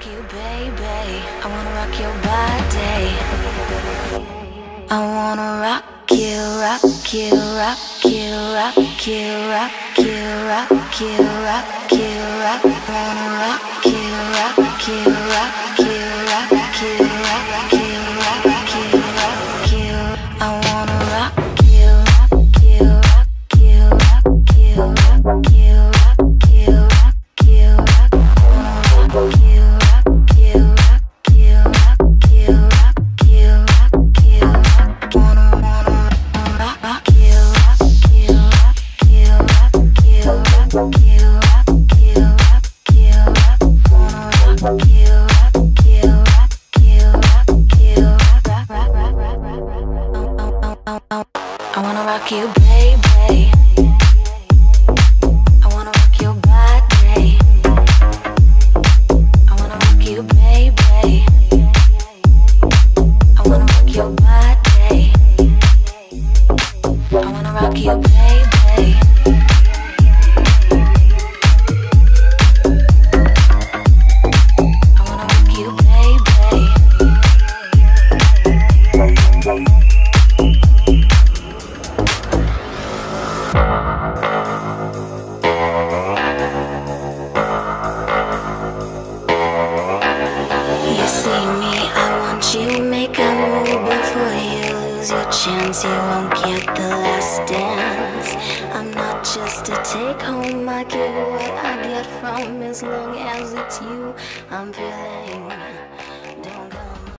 rock you, baby. I wanna rock your body. I wanna rock you, rock you, rock you, rock you, rock you, rock you, rock you, rock. I wanna rock you, rock you, rock you, rock you, rock you, rock you, rock you. I wanna rock you, rock you, rock you, rock you, rock you, rock you, rock you, rock. I wanna rock you, rock you, rock you, rock you, rock you, rock you, rock. Wanna rock you, rock you, rock you, rock you, rock you, rock you, rock you, rock. Wanna rock you, rock you, rock you, rock you, rock, rock, rock, rock, rock. I wanna rock you, baby. I wanna rock your body. I wanna rock you, baby. I wanna rock your body. I wanna rock you, baby. I wanna rock you, baby. You see me, I want you, make a move before you lose your chance. You won't get the last dance. I'm not just a take home, I get what I get from, as long as it's you I'm feeling.